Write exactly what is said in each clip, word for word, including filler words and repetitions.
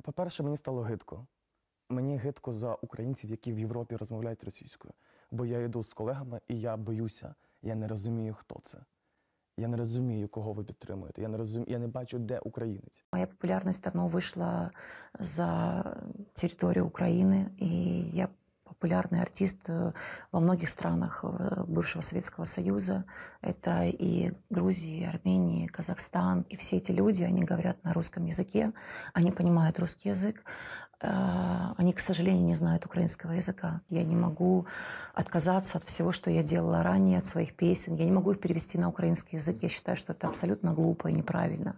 По-перше, мені стало гидко. Мені гидко за українців, які в Європі розмовляють російською. Бо я йду з колегами, і я боюся. Я не розумію, хто це. Я не розумію, кого ви підтримуєте. Я не розумію, я не бачу, де українець. Моя популярность давно вышла за территорию Украины, и я популярный артист во многих странах бывшего Советского Союза. Это и Грузия, и Армения, и Казахстан. И все эти люди, они говорят на русском языке, они понимают русский язык. Они, к сожалению, не знают украинского языка. Я не могу отказаться от всего, что я делала ранее, от своих песен. Я не могу их перевести на украинский язык. Я считаю, что это абсолютно глупо и неправильно.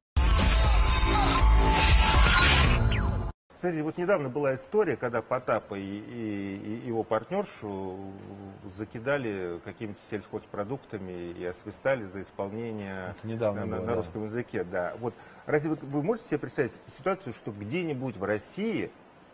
Кстати, вот недавно была история, когда Потапа и, и, и его партнершу закидали какими-то сельхозпродуктами и освистали за исполнение недавно на, было, на да. русском языке. Да. Вот, разве вот вы можете себе представить ситуацию, что где-нибудь в России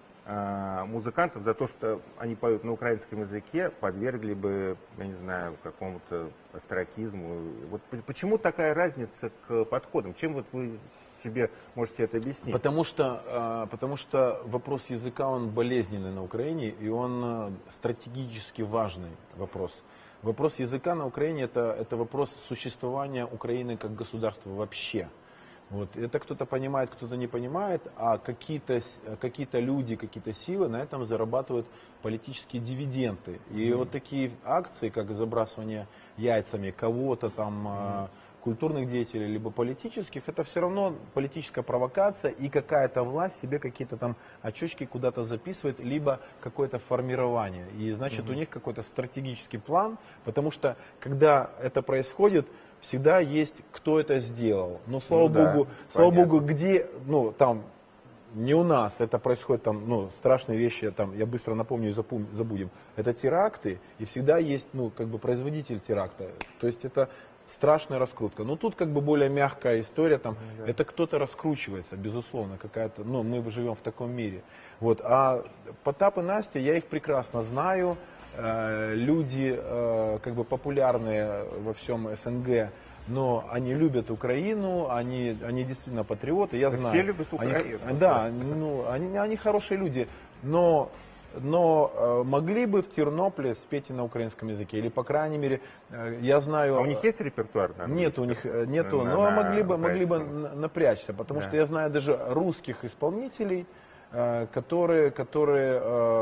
а, музыкантов за то, что они поют на украинском языке, подвергли бы, я не знаю, какому-то остракизму? Вот почему такая разница к подходам? Чем вот вы себе можете это объяснить? Потому что, потому что вопрос языка, он болезненный на Украине, и он стратегически важный вопрос. Вопрос языка на Украине это, это вопрос существования Украины как государства вообще. Вот. Это кто-то понимает, кто-то не понимает, а какие-то какие-то люди, какие-то силы на этом зарабатывают политические дивиденды. И mm-hmm. вот такие акции, как забрасывание яйцами кого-то там, mm-hmm. культурных деятелей, либо политических, это все равно политическая провокация, и какая-то власть себе какие-то там очечки куда-то записывает, либо какое-то формирование. И значит, mm-hmm. у них какой-то стратегический план, потому что когда это происходит, всегда есть, кто это сделал. Но слава ну, богу, да, слава богу, где, ну там, не у нас, это происходит там, ну, страшные вещи, там, я быстро напомню и забудем. Это теракты, и всегда есть, ну, как бы производитель теракта. То есть это страшная раскрутка. Но тут как бы более мягкая история, там, да. это кто-то раскручивается, безусловно, какая-то, ну, мы живем в таком мире. Вот. А Потап и Настя, я их прекрасно знаю, э, люди э, как бы популярные во всем СНГ, но они любят Украину, они, они действительно патриоты, я знаю. Все любят Украину. Они, да, ну, они, они хорошие люди, но... Но э, могли бы в Тернополе спеть и на украинском языке, или по крайней мере, э, я знаю... А у них есть репертуар на английском? Нет, у них нету, на, но на, могли бы, могли бы напрячься, потому да. что я знаю даже русских исполнителей, э, которые, которые,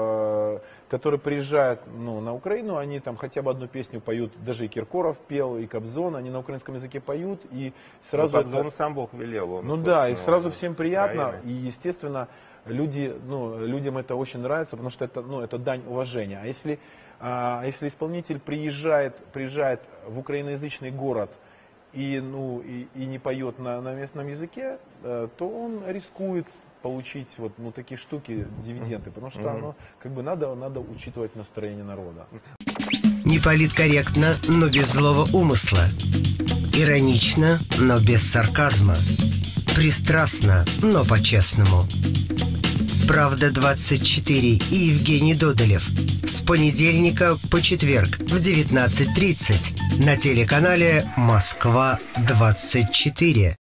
э, которые приезжают ну, на Украину, они там хотя бы одну песню поют, даже и Киркоров пел, и Кобзон, они на украинском языке поют, и сразу... Ну, Кобзон это... сам Бог велел. Он, ну да, и сразу всем приятно, Украины. И естественно... Люди, ну, людям это очень нравится, потому что это, ну, это дань уважения. А если, а, если исполнитель приезжает, приезжает в украиноязычный город и, ну, и, и не поет на, на местном языке, э, то он рискует получить вот, ну, такие штуки, дивиденды, потому что mm-hmm. ну, как бы надо, надо учитывать настроение народа. Не политкорректно, но без злого умысла. Иронично, но без сарказма. Пристрастно, но по-честному. Правда двадцать четыре и Евгений Додолев. С понедельника по четверг в девятнадцать тридцать на телеканале Москва двадцать четыре.